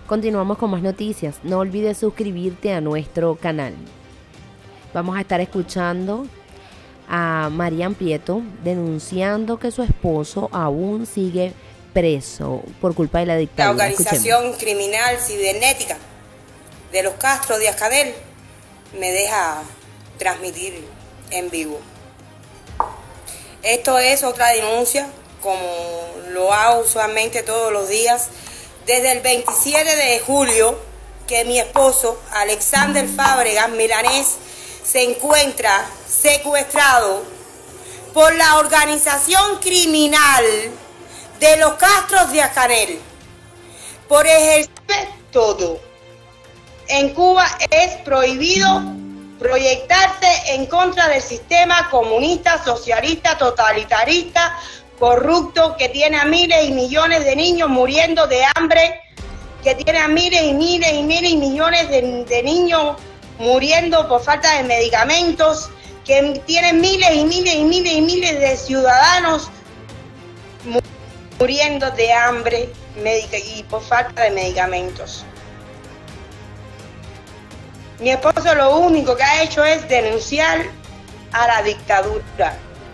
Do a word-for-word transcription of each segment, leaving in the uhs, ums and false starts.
Continuamos con más noticias. No olvides suscribirte a nuestro canal. Vamos a estar escuchando a Marian Prieto denunciando que su esposo aún sigue preso por culpa de la dictadura. La organización Escuchemos. criminal cibernética de los Castro Díaz-Canel me deja transmitir en vivo. Esto es otra denuncia, como lo hago usualmente todos los días, desde el veintisiete de julio, que mi esposo, Alexander Fábregas Milanés, se encuentra secuestrado por la organización criminal de los Castro Díaz-Canel por ejercer todo. En Cuba es prohibido proyectarse en contra del sistema comunista, socialista, totalitarista, corrupto, que tiene a miles y millones de niños muriendo de hambre, que tiene a miles y miles y miles y millones de, de niños muriendo por falta de medicamentos, que tiene miles y miles y miles y miles de ciudadanos muriendo de hambre y por falta de medicamentos. Mi esposo lo único que ha hecho es denunciar a la dictadura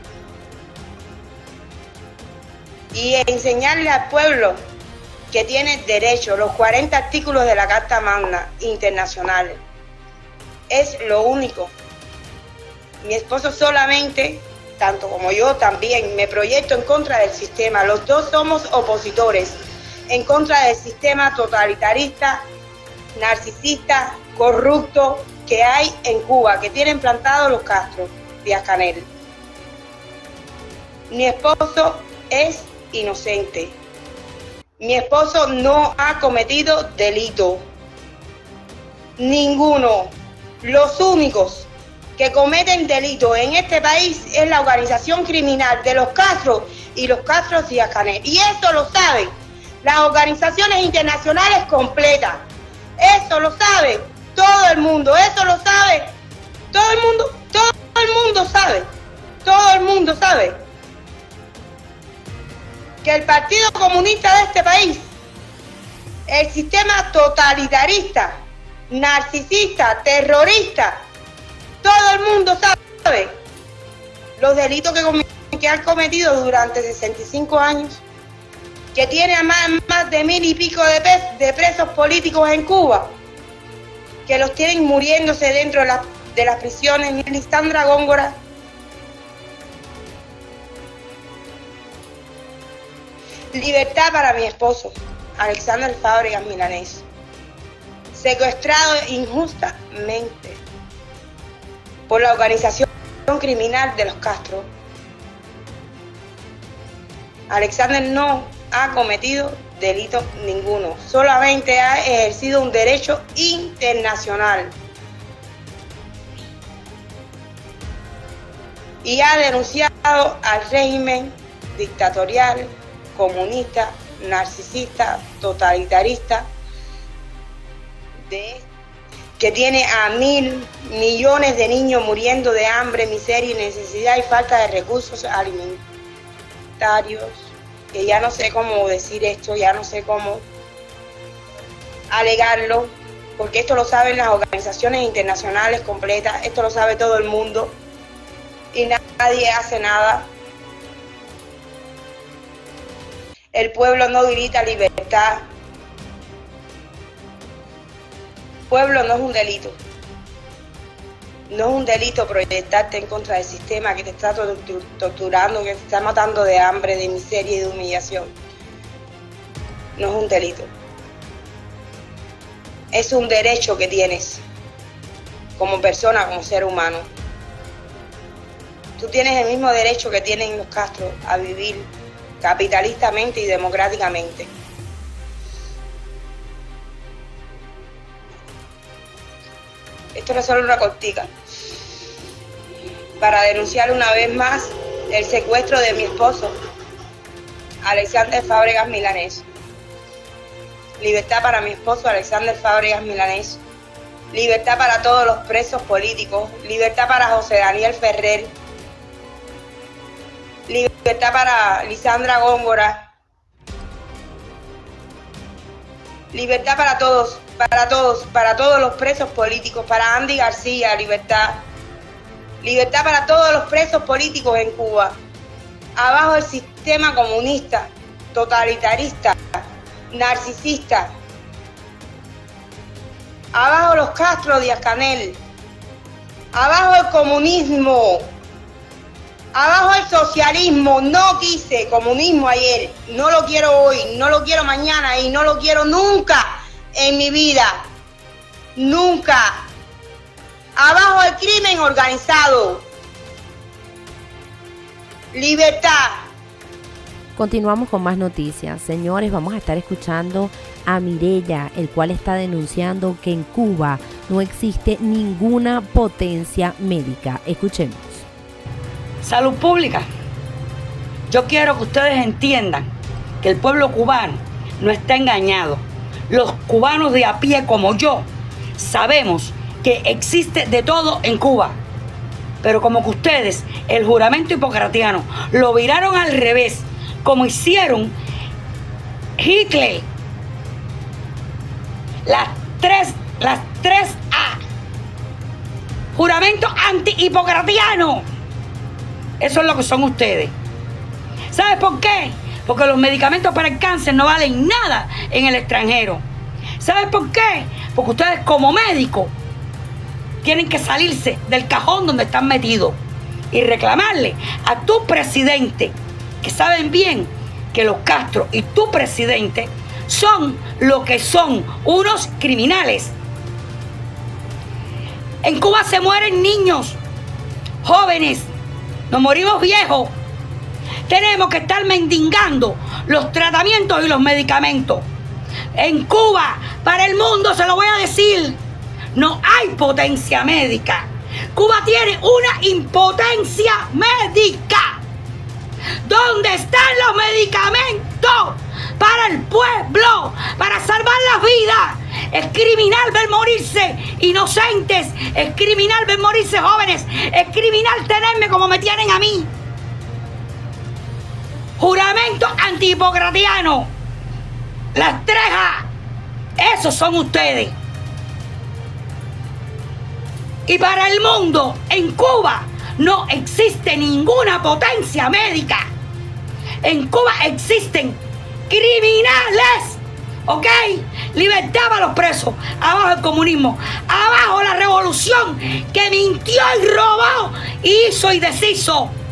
y enseñarle al pueblo que tiene derecho, los cuarenta artículos de la Carta Magna Internacional. Es lo único. Mi esposo solamente, tanto como yo también, me proyecto en contra del sistema. Los dos somos opositores en contra del sistema totalitarista, narcisista, corrupto que hay en Cuba, que tienen plantado los Castro Díaz-Canel. Mi esposo es inocente. Mi esposo no ha cometido delito. Ninguno. Los únicos que cometen delito en este país es la organización criminal de los Castro y los Castro Díaz-Canel. Y eso lo saben las organizaciones internacionales completas. Eso lo sabe todo el mundo, eso lo sabe todo el mundo, todo el mundo sabe, todo el mundo sabe que el Partido Comunista de este país, el sistema totalitarista, narcisista, terrorista, todo el mundo sabe los delitos que, que han cometido durante sesenta y cinco años, que tiene a más, más de mil y pico de, pes, de presos políticos en Cuba, que los tienen muriéndose dentro de, la, de las prisiones. Ni Lisandra Góngora, libertad para mi esposo, Alexander Fábregas Milanés, secuestrado injustamente por la organización criminal de los Castro. Alexander no ha cometido delito ninguno, solamente ha ejercido un derecho internacional y ha denunciado al régimen dictatorial, comunista, narcisista, totalitarista, de, que tiene a mil millones de niños muriendo de hambre, miseria y necesidad y falta de recursos alimentarios, que ya no sé cómo decir esto, ya no sé cómo alegarlo, porque esto lo saben las organizaciones internacionales completas, esto lo sabe todo el mundo y nadie hace nada. El pueblo no grita libertad. Pueblo no es un delito. No es un delito proyectarte en contra del sistema que te está torturando, que te está matando de hambre, de miseria y de humillación. No es un delito. Es un derecho que tienes como persona, como ser humano. Tú tienes el mismo derecho que tienen los Castro a vivir capitalistamente y democráticamente. Esto no es solo una cortica para denunciar una vez más el secuestro de mi esposo, Alexander Fábregas Milanés. Libertad para mi esposo, Alexander Fábregas Milanés. Libertad para todos los presos políticos. Libertad para José Daniel Ferrer. Libertad para Lisandra Góngora. Libertad para todos, para todos, para todos los presos políticos, para Andy García, libertad. Libertad para todos los presos políticos en Cuba. Abajo el sistema comunista, totalitarista, narcisista. Abajo los Castro, Díaz-Canel. Abajo el comunismo. Abajo el socialismo. No quise comunismo ayer, no lo quiero hoy, no lo quiero mañana y no lo quiero nunca en mi vida. Nunca. Abajo el crimen organizado. Libertad. Continuamos con más noticias. Señores, vamos a estar escuchando a Mireya, el cual está denunciando que en Cuba no existe ninguna potencia médica. Escuchemos. Salud pública. Yo quiero que ustedes entiendan que el pueblo cubano no está engañado. Los cubanos de a pie como yo sabemos que existe de todo en Cuba. Pero como que ustedes, el juramento hipocratiano, lo viraron al revés, como hicieron Hitler. Las tres, las tres A. Juramento anti-hipocratiano. Eso es lo que son ustedes. ¿Sabes por qué? Porque los medicamentos para el cáncer no valen nada en el extranjero. ¿Sabes por qué? Porque ustedes como médicos tienen que salirse del cajón donde están metidos y reclamarle a tu presidente, que saben bien que los Castro y tu presidente son lo que son, unos criminales. En Cuba se mueren niños, jóvenes, nos morimos viejos. Tenemos que estar mendigando los tratamientos y los medicamentos. En Cuba, para el mundo se lo voy a decir, no hay potencia médica. Cuba tiene una impotencia médica. ¿Dónde están los medicamentos para el pueblo, para salvar las vidas? Es criminal ver morirse inocentes, es criminal ver morirse jóvenes, es criminal tenerme como me tienen a mí. Juramento antihipocratiano. Las tres A. Esos son ustedes. Y para el mundo, en Cuba, no existe ninguna potencia médica. En Cuba existen criminales. ¿Ok? Libertad para los presos. Abajo el comunismo. Abajo la revolución que mintió y robó, hizo y deshizo.